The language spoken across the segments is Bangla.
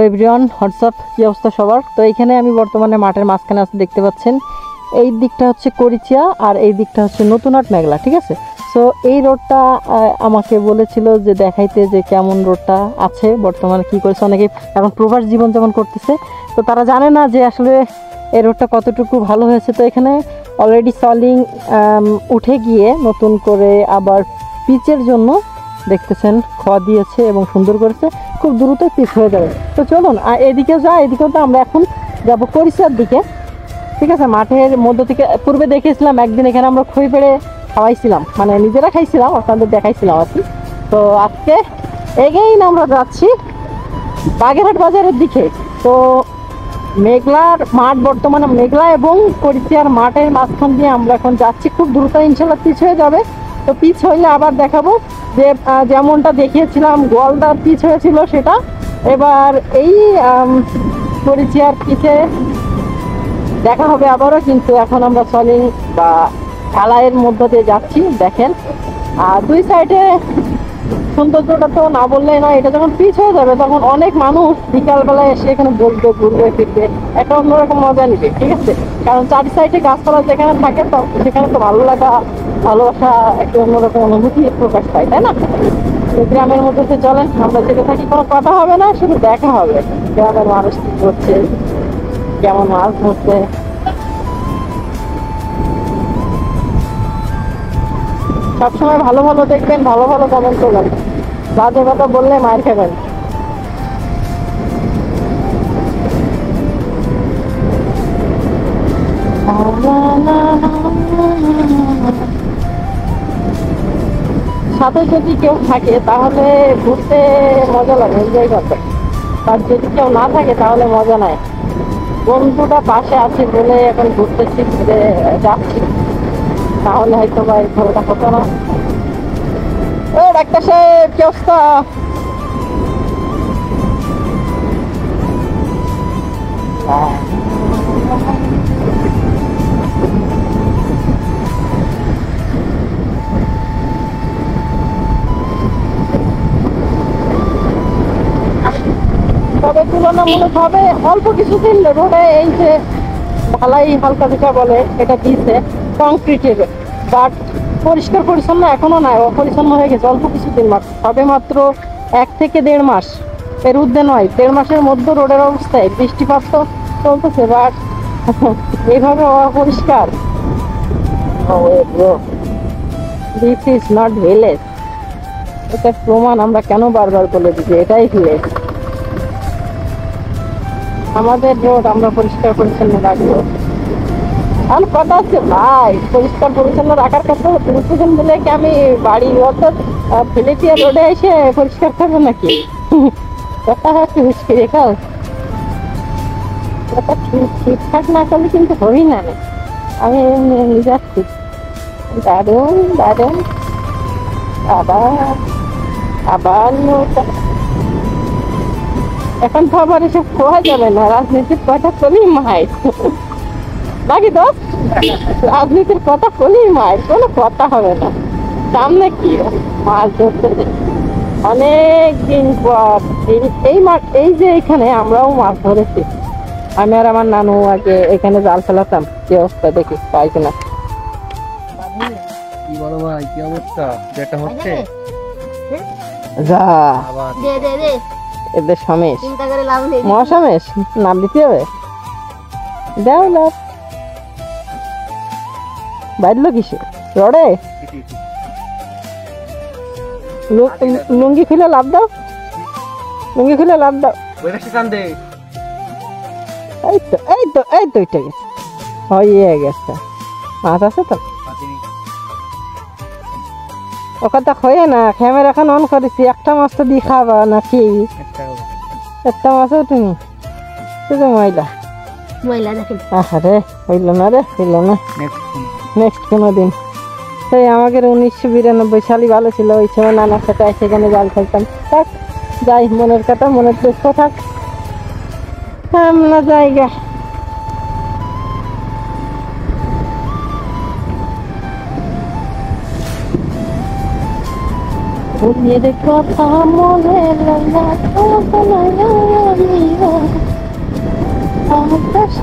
এভরিওয়ান, হোয়াটসঅ্যাপ, কী অবস্থা সবার? তো এইখানে আমি বর্তমানে মাঠের মাঝখানে আছে, দেখতে পাচ্ছেন। এই দিকটা হচ্ছে করিচিয়া আর এই দিকটা হচ্ছে নতুনহাট মেঘলা, ঠিক আছে। সো এই রোডটা আমাকে বলেছিল যে দেখাইতে যে কেমন রোডটা আছে বর্তমানে, কী করেছে। অনেকে এখন প্রবাস জীবনযাপন করতেছে, তো তারা জানে না যে আসলে এই রোডটা কতটুকু ভালো হয়েছে। তো এখানে অলরেডি সলিং উঠে গিয়ে নতুন করে আবার পিচের জন্য দেখতেছেন খোয়া দিয়েছে এবং সুন্দর করেছে, খুব দ্রুত পিচ হয়ে যাবে। তো চলুন এদিকেও এদিকেও তো আমরা এখন যাবো করিচিয়ার দিকে, ঠিক আছে। মাঠের মধ্য থেকে পূর্বে দেখেছিলাম একদিন এখানে আমরা খই পেড়ে খাওয়াইছিলাম, মানে নিজেরা খাইছিলাম, আপনাদের দেখাইছিলাম আর কি। তো আজকে এগেইন আমরা যাচ্ছি বাগেরহাট বাজারের দিকে। তো মেঘলার মাঠ, বর্তমানে মেঘলা এবং করিচিয়ার মাঠের মাঝখান দিয়ে আমরা এখন যাচ্ছি। খুব দ্রুত ইনশাল্লাহ পিচ হয়ে যাবে। তো পিচ হইলে আবার দেখাবো যে যেমনটা দেখিয়েছিলাম গোয়ালদার পিচ হয়েছিল সেটা এবার এই করিচিয়ার পিচে দেখা হবে আবারও। কিন্তু এখন আমরা সলিং বা ঢালাইয়ের মধ্য দিয়ে যাচ্ছি, দেখেন। আর দুই সাইডে সৌন্দর্যটা তো না বললেই নয়। এটা যখন পিচ হয়ে যাবে তখন অনেক মানুষ বিকালবেলায় এসে এখানে বসবে, ঘুরবে ফিরবে, একটা অন্যরকম মজা নিবে, ঠিক আছে। কারণ চারি সাইডে গাছপালা যেখানে থাকে তো সেখানে তো ভালো লাগা, ভালোবাসা, একটা অন্যরকম অনুভূতি প্রকাশ পায়, তাই না? গ্রামের মধ্যে তো চলেন আমরা যেতে থাকি, কোনো কথা হবে না, শুধু দেখা হবে গ্রামের মানুষ কি করছে, কেমন মাছ ধরছে। সবসময় ভালো ভালো দেখবেন, ভালো ভালো কমেন্ট করবেন, বাজে কথা বললে মার খাবেন। সাথে যদি কেউ থাকে তাহলে ঘুরতে মজা লাগে, এনজয় করতে। আর যদি কেউ না থাকে তাহলে মজা নাই। বন্ধুটা পাশে আছে বলে এখন ঘুরতেছি, ঘুরে যাচ্ছি, তাহলে হয়তো বা এই ঘোরাটা হতো না। ও ডাক্তার সাহেব, কি অবস্থা? তবে তুলনামূলকভাবে অল্প কিছুদিন রোডে এই যে ঢালাই হালকা যেটা বলে এটা দিয়েছে কংক্রিটের, বাট পরিষ্কার পরিচ্ছন্ন এখনো নাই, অপরিচ্ছন্ন হয়ে গেছে অল্প কিছুদিন মাত্র, সবে মাত্র 1 থেকে 1.5 মাস, এর ঊর্ধ্বে নয়। 1.5 মাসের মধ্যে রোডের অবস্থায় বৃষ্টিপাত তো চলতেছে, বাট এইভাবে অপরিষ্কার। This is not village. এটা প্রমাণ আমরা কেন বারবার বলে দিচ্ছি, এটাই ভিলেজ। আমাদের রোড আমরা পরিষ্কার পরিচ্ছন্ন রাখবো। আর কথা হচ্ছে ভাই, পরিষ্কার পরিচ্ছন্ন রাখার কথা দুজন মিলে কি আমি বাড়ি অর্থাৎ ফেলেটিয়া রোডে এসে পরিষ্কার করবো নাকি? কথা হচ্ছে হুস্কি রেখাও, কথা ঠিকঠাক না করলে কিন্তু হই না। আমি নিয়ে যাচ্ছি, দারুণ দারুণ। আবার আবার এখন তো আবার এসব খোয়া যাবে না, রাজনীতির কথা কলি মাই নাকি দোষ, রাজনীতির কথা কলি মাই, কোনো কথা হবে না। সামনে কি মাছ ধরতে অনেক দিন পর এই যে এখানে আমরাও মাছ ধরেছি। আমি আর আমার নানু আগে এখানে জাল ফেলাতাম। কি অবস্থা দেখি, পাই কিনা। কি বলো ভাই, কি অবস্থা? যেটা হচ্ছে যা দে দে দে, এদের সমেশ চিন্তা করে লাভ নেই। মহাসমেশ নাম দিতে হবে, দাও লাভ। বাড়লো কিসে রডে? লুঙ্গি খুলে লাভ দাও, লুঙ্গি খুলে লাভ দাও। এই তো এই তো এই তো এটা গেছে, হয়ে গেছে। মাছ আছে তো ও কথা হয়ে না। ক্যামেরা এখন অন করেছি, একটা মাছ তো দিয়ে খাবা নাকি? একটা মাছও তুমি শুধু ময়লা ময়লা দেখেন। আরে হইল না রে, হইল না। নেক্সট কোনো দিন। সেই আমাদের 1992 সালই ভালো ছিল, ওই সময় নানার সাথে সেখানে জাল ফেলতাম। থাক যাই, মনের কথা মনের দুঃখ থাক, আমরা জায়গা। কথা মনে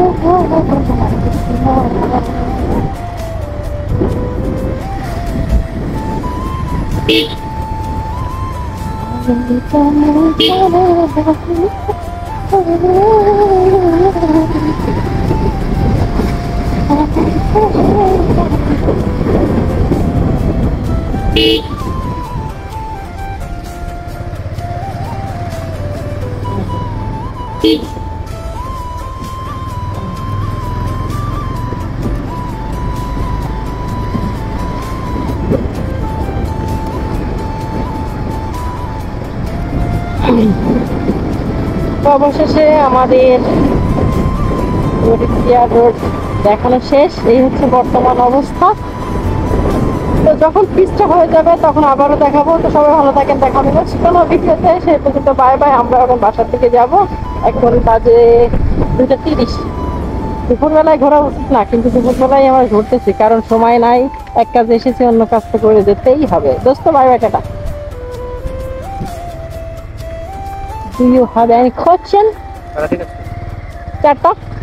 তো অবশেষে আমাদের গড়িয়া রোড দেখানো শেষ। এই হচ্ছে বর্তমান অবস্থা। তো যখন পিচটা হয়ে যাবে তখন আবারও দেখাবো। তো সবাই ভালো থাকেন, দেখা হবে নেক্সট কোনো ভিডিওতে। সেই পর্যন্ত বাই বাই। আমরা এখন বাসার দিকে যাব। এখন বাজে 2:30। দুপুরবেলায় ঘোরা উচিত না, কিন্তু দুপুরবেলায় আমরা ঘুরতেছি, কারণ সময় নাই। এক কাজে এসেছি, অন্য কাজটা করে যেতেই হবে। দোস্ত bye bye, tata. Do you have any question? ঠিক আছে। টাটা।